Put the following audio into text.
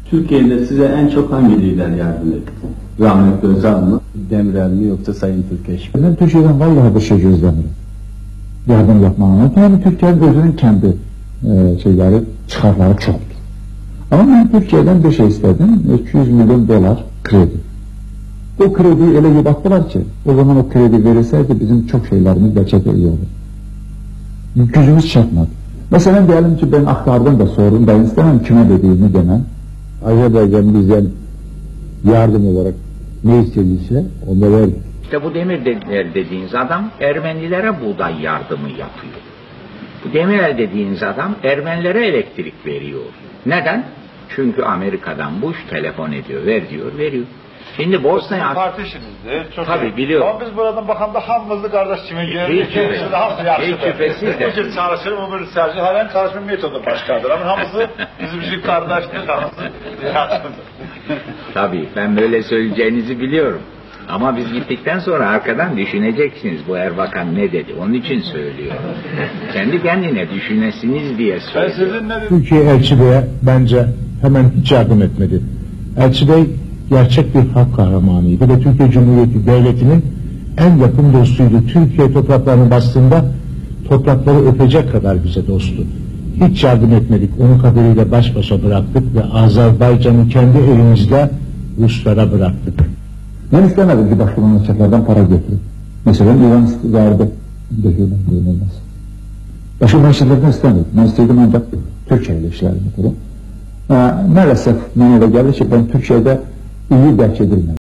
Türkiye'de size en çok hangi lider yardım etti? Rahmetli Özal mı, Demirel mi yoksa Sayın Türkeş mi? Ben Türkiye'den vallahi bir şey gözlemiyorum. Yardım yapmağına. Yani Türkiye'nin özünün kendi şeyleri, çıkarları çoktu. Ama ben Türkiye'den bir şey istedim. 200 milyon dolar kredi. O krediyi öyle bir baktılar ki, o zaman o kredi verilseydi bizim çok şeylerimiz gerçekten iyi olur. Gücümüz çatmadı. Mesela diyelim ki ben aktardım da sordum, ben istemem kime dediğimi demem. Azerbaycan bizden yardım olarak ne istediyse onu verdik. İşte bu Demirel dediğiniz adam Ermenilere buğday yardımı yapıyor. Bu Demirel dediğiniz adam Ermenilere elektrik veriyor. Neden? Çünkü Amerika'dan Bush telefon ediyor, ver diyor, veriyor. Şimdi Bosna'ya... Partişinizdir, çok tabii iyi. biliyorum. Ama biz buradan bakanda hamımızı kardeşçimin geldi. Hiç şüphesiz de. Bu gün çalışır, ömür serci. Halen çalışma metodu başkadır. Ama hamısı bizim için kardeştir, hamısı yakındır. Tabii, ben böyle söyleyeceğinizi biliyorum. Ama biz gittikten sonra arkadan düşüneceksiniz bu Erbakan ne dedi. Onun için söylüyorum. Kendi kendine düşünesiniz diye söylüyorum. Türkiye Elçi Bey'e bence hemen hiç yardım etmedi. Elçi Bey gerçek bir halk kahramanıydı ve Türkiye Cumhuriyeti Devleti'nin en yakın dostuydu. Türkiye topraklarının bastığında toprakları öpecek kadar bize dosttu. Hiç yardım etmedik. Onu kaderiyle baş başa bıraktık ve Azerbaycan'ı kendi elimizle Ruslara bıraktık. Ben istemedim ki başka memleketlerden para götürün. Mesela İran verdi. Dökülmez. Başka memleketlerden istemedim. Ben istedim ancak Türkiye ile işlerimi kurun. Maalesef bana da geldi ki ben Türkiye'de iyi dərk edilmedi.